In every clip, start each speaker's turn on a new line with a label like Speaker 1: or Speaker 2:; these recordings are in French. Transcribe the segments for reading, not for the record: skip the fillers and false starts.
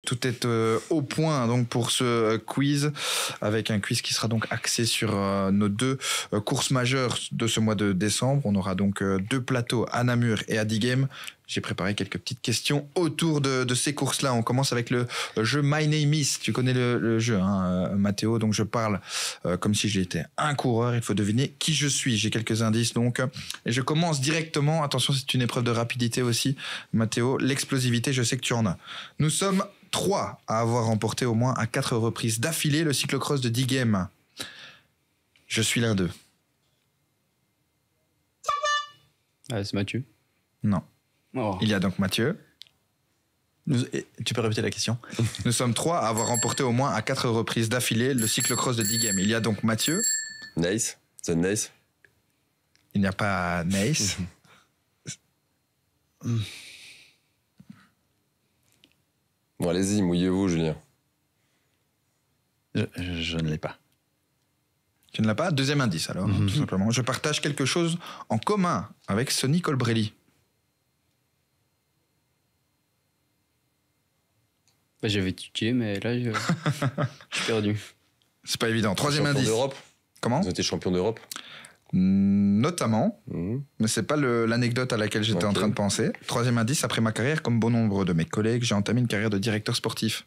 Speaker 1: tout est au point donc pour ce quiz, avec un quiz qui sera donc axé sur nos deux courses majeures de ce mois de décembre. On aura donc deux plateaux à Namur et à Diegem. J'ai préparé quelques petites questions autour de ces courses-là. On commence avec le jeu My Name Is. Tu connais le jeu, hein, Mathéo. Donc, je parle comme si j'étais un coureur. Il faut deviner qui je suis. J'ai quelques indices, donc. Et je commence directement. Attention, c'est une épreuve de rapidité aussi, Mathéo. L'explosivité, je sais que tu en as. Nous sommes 3 à avoir remporté au moins à 4 reprises d'affilée le cyclocross de Diegem. Je suis l'un d'eux.
Speaker 2: Ah, c'est Mathieu.
Speaker 1: Non.
Speaker 2: Oh.
Speaker 1: Il y a donc Mathieu.
Speaker 3: Tu peux répéter la question?
Speaker 1: Nous sommes 3 à avoir remporté au moins à 4 reprises d'affilée le cyclocross de Diegem. Il y a donc Mathieu.
Speaker 4: Nice. C'est Nice.
Speaker 1: Il n'y a pas Nice.
Speaker 4: Bon, allez-y, mouillez-vous, Julien.
Speaker 3: Je ne l'ai pas.
Speaker 1: Tu ne l'as pas? Deuxième indice alors, tout simplement. Je partage quelque chose en commun avec Sonny Colbrelli.
Speaker 2: Bah, j'avais tué, mais là, je suis perdu.
Speaker 1: C'est pas évident. Troisième
Speaker 4: Champion
Speaker 1: indice.
Speaker 4: d'Europe.
Speaker 1: Comment?
Speaker 4: Vous avez été champion d'Europe.
Speaker 1: Notamment,
Speaker 4: Mhm.
Speaker 1: mais c'est pas l'anecdote à laquelle j'étais en
Speaker 4: Ok.
Speaker 1: train de penser. Troisième indice, après ma carrière, comme bon nombre de mes collègues, j'ai entamé une carrière de directeur sportif.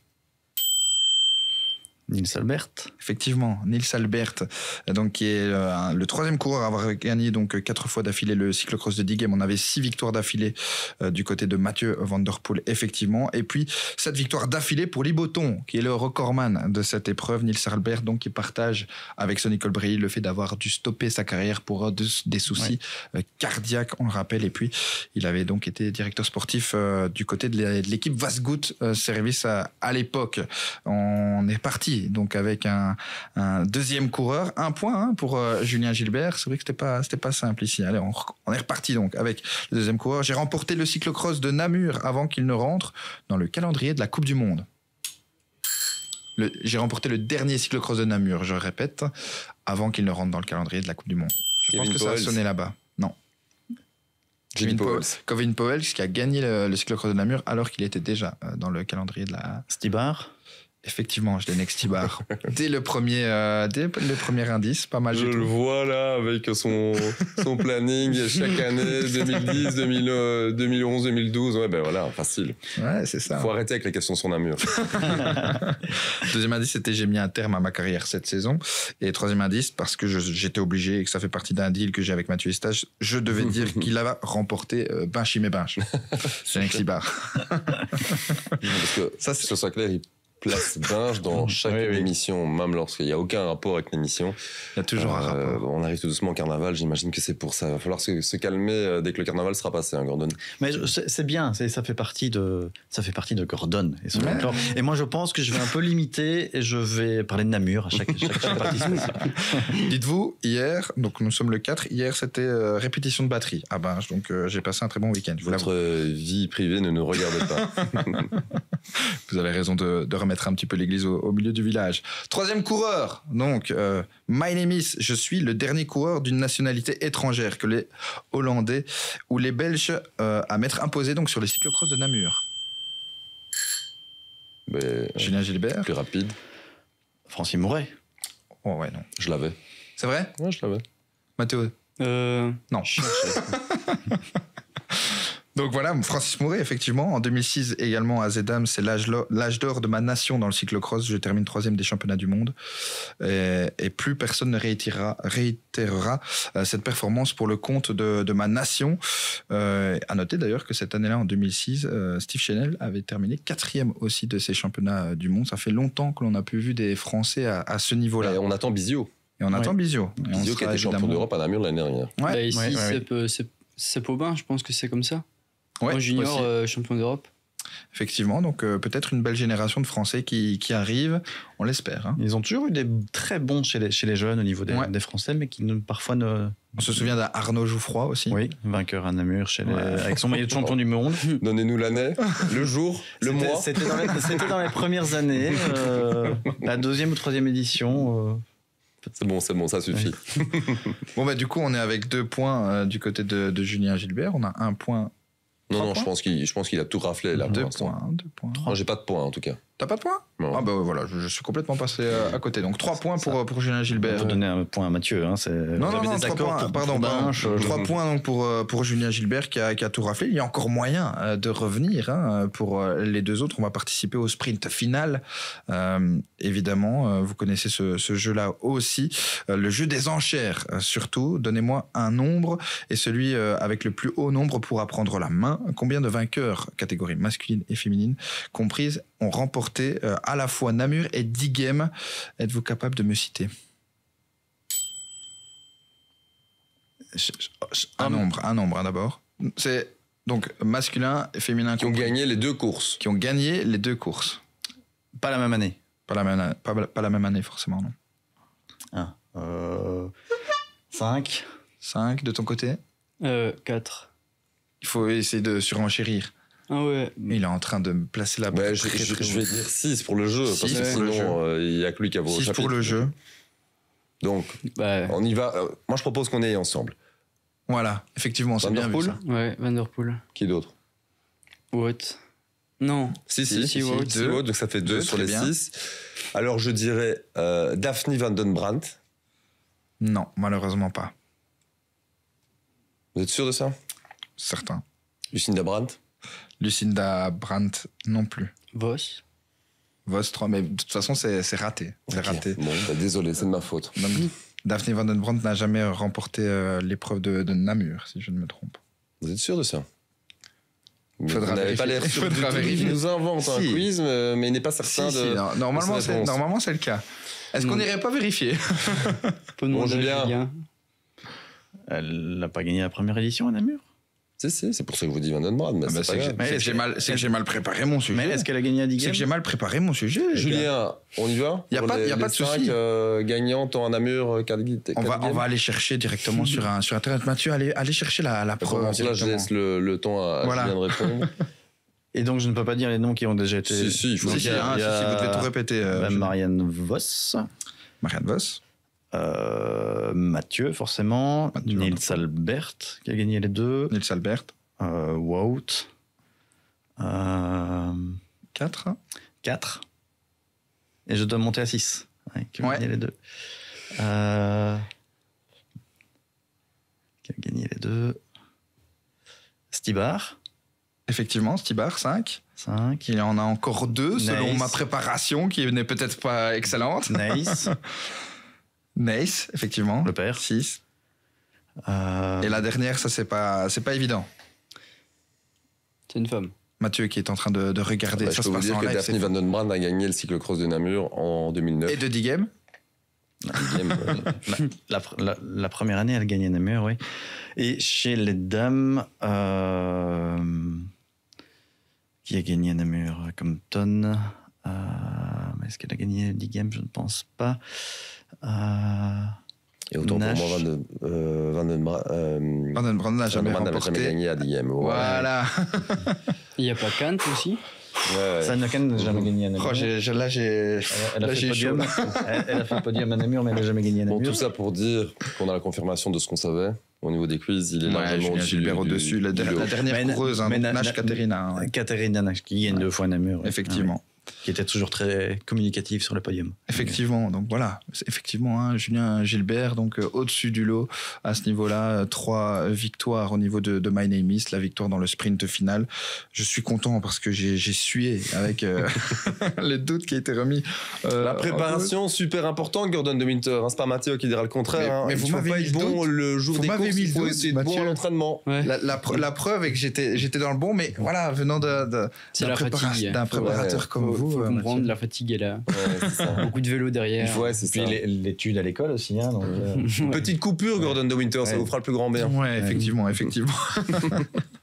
Speaker 3: Nils Albert.
Speaker 1: Effectivement, Nils Albert, donc qui est le troisième coureur à avoir gagné donc 4 fois d'affilée le cyclocross de Diegem. On avait 6 victoires d'affilée du côté de Mathieu Van Der Poel, effectivement, et puis 7 victoires d'affilée pour Liboton, qui est le recordman de cette épreuve. Nils Albert, donc qui partage avec Sonny Colbrelli le fait d'avoir dû stopper sa carrière pour des soucis cardiaques, on le rappelle. Et puis il avait donc été directeur sportif du côté de l'équipe Vasgout Service à l'époque. On est parti donc avec un deuxième coureur, un point hein, pour Julien Gilbert. C'est vrai que c'était pas simple ici. Allez, on est reparti donc avec le deuxième coureur. J'ai remporté le cyclocross de Namur avant qu'il ne rentre dans le calendrier de la Coupe du Monde. J'ai remporté le dernier cyclocross de Namur, je répète, avant qu'il ne rentre dans le calendrier de la Coupe du Monde. Je pense que ça a sonné là-bas. Non. Kevin Powell, qui a gagné le cyclocross de Namur alors qu'il était déjà dans le calendrier de la...
Speaker 3: Stibar.
Speaker 1: Effectivement, je l'ai next Stibar. dès le premier indice, pas mal
Speaker 4: Je
Speaker 1: du
Speaker 4: le
Speaker 1: tout.
Speaker 4: vois là avec son planning chaque année, 2010, 2011, 2012. Ouais, ben voilà, facile.
Speaker 1: Ouais, c'est ça.
Speaker 4: Faut arrêter avec les questions sur Namur.
Speaker 1: Deuxième indice, c'était j'ai mis un terme à ma carrière cette saison. Et troisième indice, parce que j'étais obligé et que ça fait partie d'un deal que j'ai avec Mathieu Eustache, je devais dire qu'il a remporté Binche et Binche. C'est next Stibar.
Speaker 4: Parce que
Speaker 1: Ça,
Speaker 4: que ce soit clair, il place Binge dans chaque émission, même lorsqu'il n'y a aucun rapport avec l'émission.
Speaker 1: Il y a toujours un rapport.
Speaker 4: On arrive tout doucement au carnaval, j'imagine que c'est pour ça. Il va falloir se calmer dès que le carnaval sera passé, hein, Gordon.
Speaker 3: Mais c'est bien, ça fait partie de Gordon et son folklore. Et moi, je pense que je vais un peu limiter et je vais parler de Namur à chaque partie spéciale.
Speaker 1: Dites-vous, hier, donc nous sommes le 4, hier c'était répétition de batterie à Binge, donc j'ai passé un très bon week-end.
Speaker 4: Votre vie privée ne nous regarde pas.
Speaker 1: Vous avez raison de remettre un petit peu l'église au milieu du village. Troisième coureur, donc My Name Is, je suis le dernier coureur d'une nationalité étrangère que les Hollandais ou les Belges à m'être imposé donc sur les cyclocross de Namur. Julien Gilbert.
Speaker 4: Plus rapide.
Speaker 3: Francis Mouret.
Speaker 1: Oh ouais, non.
Speaker 4: Je l'avais.
Speaker 1: C'est vrai?
Speaker 4: Ouais, je l'avais.
Speaker 1: Mathéo? Non. Donc voilà, Francis Mouret, effectivement. En 2006, également à Zedam, c'est l'âge d'or de ma nation dans le cyclocross. Je termine 3e des championnats du monde. Et plus personne ne réitérera cette performance pour le compte de ma nation. À noter d'ailleurs que cette année-là, en 2006, Steve Chenel avait terminé 4e aussi de ces championnats du monde. Ça fait longtemps que l'on a pu vu des Français à ce niveau-là.
Speaker 4: Et on attend Bisio.
Speaker 1: Et on attend Bisio.
Speaker 4: Bisio qui a été champion d'Europe à Namur l'année dernière.
Speaker 1: Ouais.
Speaker 2: Bah, ici,
Speaker 3: ouais.
Speaker 2: c'est Aubin, je pense que c'est comme ça.
Speaker 1: Ouais,
Speaker 2: Moi, junior, champion d'Europe.
Speaker 1: Effectivement, donc peut-être une belle génération de Français qui arrive, on l'espère. Hein.
Speaker 3: Ils ont toujours eu des très bons chez les jeunes au niveau des Français, mais qui parfois ne...
Speaker 1: On se souvient d'Arnaud Jouffroy aussi.
Speaker 3: Oui, vainqueur à Namur avec son maillot de champion du monde.
Speaker 4: Donnez-nous l'année, le jour, le mois.
Speaker 3: C'était dans les premières années, la 2e ou 3e édition.
Speaker 4: C'est bon, ça suffit.
Speaker 1: Bon, bah, du coup, on est avec 2 points du côté de Julien Gilbert. On a 1 point.
Speaker 4: Non, je pense qu'il a tout raflé là.
Speaker 1: 2
Speaker 4: pour l'instant.
Speaker 1: points. 2 points.
Speaker 4: Moi, j'ai pas de points en tout cas.
Speaker 1: T'as pas de points?
Speaker 4: Non.
Speaker 1: Ah bah voilà, je suis complètement passé à côté. Donc 3 points pour Julien Gilbert.
Speaker 3: On peut donner un point à Mathieu. Hein,
Speaker 1: Non, 3 points. Pardon. 3 points donc pour Julien Gilbert qui a tout raflé. Il y a encore moyen de revenir. Hein, pour les deux autres, on va participer au sprint final. Évidemment, vous connaissez ce jeu-là aussi. Le jeu des enchères, surtout. Donnez-moi un nombre et celui avec le plus haut nombre pourra prendre la main. Combien de vainqueurs, catégorie masculine et féminine comprises, ont remporté à la fois Namur et Diegem? Êtes-vous capable de me citer un nombre d'abord. C'est donc masculin et féminin
Speaker 4: qui ont gagné les deux courses.
Speaker 1: Qui ont gagné les deux courses.
Speaker 3: Pas la même année.
Speaker 1: Pas la même année forcément, non.
Speaker 3: 5.
Speaker 1: 5 de ton côté?
Speaker 2: 4.
Speaker 1: Il faut essayer de surenchérir.
Speaker 2: Ah ouais.
Speaker 1: Il est en train de me placer la barre.
Speaker 4: Je vais dire 6 pour le jeu, parce que sinon, il n'y a que lui qui a vos
Speaker 1: 6 pour le jeu.
Speaker 4: Donc, on y va. Moi, je propose qu'on aille ensemble.
Speaker 1: Voilà, effectivement, c'est bien vu ça.
Speaker 2: Ouais, Van Der Poel.
Speaker 4: Qui d'autre?
Speaker 2: Wout. Non.
Speaker 4: Si, Wout, donc ça fait 2 sur les 6. Alors, je dirais Daphne Van Den Brandt.
Speaker 1: Non, malheureusement pas.
Speaker 4: Vous êtes sûr de ça?
Speaker 1: Certain.
Speaker 4: Lucinda Brandt?
Speaker 1: Lucinda Brandt non plus.
Speaker 2: Vos
Speaker 1: 3, mais de toute façon, c'est raté. C'est raté.
Speaker 4: Bon, désolé, c'est de ma faute.
Speaker 1: Donc, Daphne Van Den Brandt n'a jamais remporté l'épreuve de Namur, si je ne me trompe.
Speaker 4: Vous êtes sûr de ça?
Speaker 1: Vous n'avez
Speaker 4: pas l'air sûr. Il nous invente un quiz, mais il n'est pas certain de.
Speaker 1: Normalement, c'est le cas. Est-ce qu'on n'irait pas vérifier?
Speaker 4: Bon, Julien.
Speaker 3: Elle n'a pas gagné la première édition à Namur?
Speaker 4: Si, c'est pour ça que je vous dis Van Den Brandt. Mais c'est
Speaker 1: que j'ai mal préparé mon sujet.
Speaker 3: Mais est-ce qu'elle a gagné à Diegem?
Speaker 1: C'est que j'ai mal préparé mon sujet.
Speaker 4: Julien, on y va?
Speaker 1: Il n'y a pas de souci.
Speaker 4: Gagnants, tant à Namur,
Speaker 1: on va aller chercher directement sur Internet. Mathieu, allez chercher la preuve.
Speaker 4: Là, je laisse le temps à Julien de répondre.
Speaker 3: Et donc, je ne peux pas dire les noms qui ont déjà été...
Speaker 4: Si, il faut.
Speaker 1: Si, vous devez tout répéter.
Speaker 3: Marianne Vos.
Speaker 1: Marianne Vos.
Speaker 3: Mathieu, forcément. Nils Albert, qui a gagné les deux.
Speaker 1: Nils Albert.
Speaker 3: Wout.
Speaker 1: 4.
Speaker 3: Et je dois monter à 6. Qui a gagné les deux. Qui a gagné les deux. Stibar.
Speaker 1: Effectivement, Stibar, 5.
Speaker 3: 5.
Speaker 1: Il y en a encore 2, selon ma préparation, qui n'est peut-être pas excellente. Nice, effectivement.
Speaker 3: Le père.
Speaker 1: 6. Et la dernière, ça, c'est pas évident.
Speaker 2: C'est une femme.
Speaker 1: Mathieu qui est en train de regarder.
Speaker 4: Je peux vous dire que Daphne Van Den Brandt a gagné le cyclocross de Namur en 2009.
Speaker 1: Et de Diegem.
Speaker 3: La première année, elle gagnait Namur, oui. Et chez les dames, qui a gagné Namur? Compton. Mais est-ce qu'elle a gagné Diegem? Je ne pense pas.
Speaker 4: Et autant
Speaker 3: Nash.
Speaker 4: pour moi, Van Den
Speaker 1: Brandt n'a jamais remporté.
Speaker 4: Gagné à Diegem.
Speaker 1: Voilà.
Speaker 2: Il n'y a pas Kant aussi?
Speaker 3: Sanakan n'a jamais gagné à Namur.
Speaker 1: Là, j'ai
Speaker 3: elle a fait podium. Elle a fait podium à Namur, mais elle n'a jamais gagné à Namur.
Speaker 4: Bon, tout ça pour dire qu'on a la confirmation de ce qu'on savait. Au niveau des quiz, il est largement
Speaker 1: Gilbert au-dessus. La dernière coureuse, Nash Katerina.
Speaker 3: Katerina Nash, qui gagne 2 fois à Namur.
Speaker 1: Effectivement.
Speaker 3: Qui était toujours très communicative sur le podium.
Speaker 1: Effectivement, donc voilà, effectivement, Julien Gilbert, donc au-dessus du lot à ce niveau-là, 3 victoires au niveau de My Name Is, la victoire dans le sprint final. Je suis content parce que j'ai sué avec les doutes qui étaient remis.
Speaker 4: La préparation, super important, Gordon de Winter. C'est pas Mathieu qui dira le contraire.
Speaker 1: Mais
Speaker 4: il
Speaker 1: vous
Speaker 4: ne faut pas être bon le jour des courses, il faut essayer de bon à l'entraînement.
Speaker 2: Ouais.
Speaker 1: La preuve est que j'étais dans le bon, mais voilà, venant d'un préparateur comme vous.
Speaker 2: Il faut comprendre, la fatigue est là. Beaucoup de vélo derrière.
Speaker 4: Ouais, c'est
Speaker 3: Puis
Speaker 4: ça.
Speaker 3: l'étude à l'école aussi. Hein, donc,
Speaker 4: Petite coupure, Gordon de Winter, ça vous fera le plus grand bien.
Speaker 1: Ouais, effectivement.